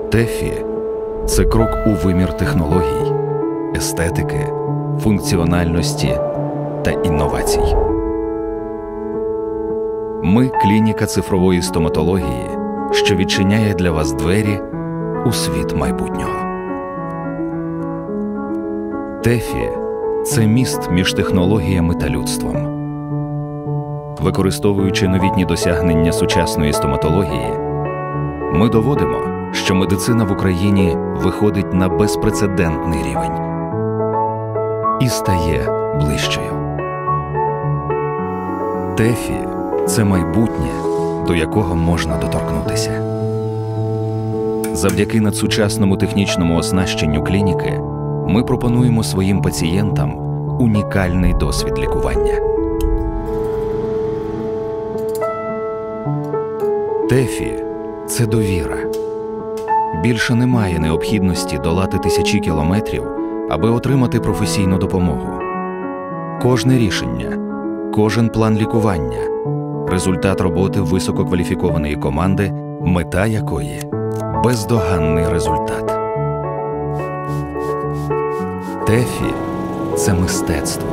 ТЕФІ – це крок у вимір технологій, естетики, функціональності та інновацій. Ми – клініка цифрової стоматології, що відчиняє для вас двері у світ майбутнього. ТЕФІ – це міст між технологіями та людством. Використовуючи новітні досягнення сучасної стоматології, ми доводимо, що медицина в Україні виходить на безпрецедентний рівень і стає ближчою. ТЕФІ – це майбутнє, до якого можна доторкнутися. Завдяки надсучасному технічному оснащенню клініки ми пропонуємо своїм пацієнтам унікальний досвід лікування. ТЕФІ – це довіра. Більше немає необхідності долати тисячі кілометрів, аби отримати професійну допомогу. Кожне рішення, кожен план лікування – результат роботи висококваліфікованої команди, мета якої – бездоганний результат. ТЕФІ – це мистецтво.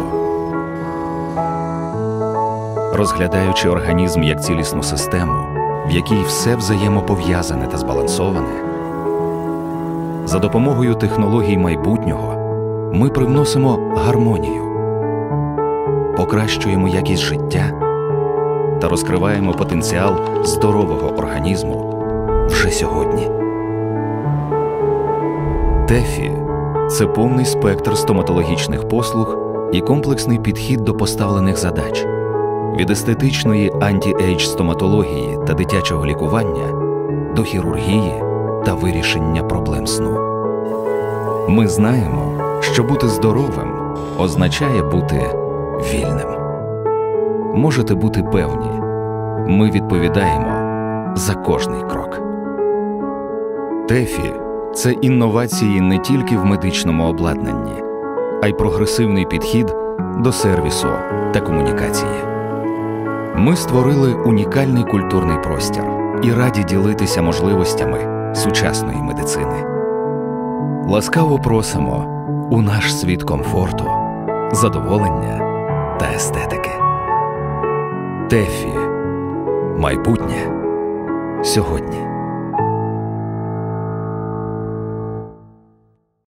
Розглядаючи організм як цілісну систему, в якій все взаємопов'язане та збалансоване, за допомогою технологій майбутнього ми привносимо гармонію, покращуємо якість життя та розкриваємо потенціал здорового організму вже сьогодні. ТЕФІ – це повний спектр стоматологічних послуг і комплексний підхід до поставлених задач – від естетичної анті-ейдж стоматології та дитячого лікування до хірургії та вирішення проблем сну. Ми знаємо, що бути здоровим означає бути вільним. Можете бути певні, ми відповідаємо за кожний крок. ТЕФІ – це інновації не тільки в медичному обладнанні, а й прогресивний підхід до сервісу та комунікації. Ми створили унікальний культурний простір і раді ділитися можливостями сучасної медицини. Ласкаво просимо у наш світ комфорту, задоволення та естетики. ТЕФІ – майбутнє сьогодні.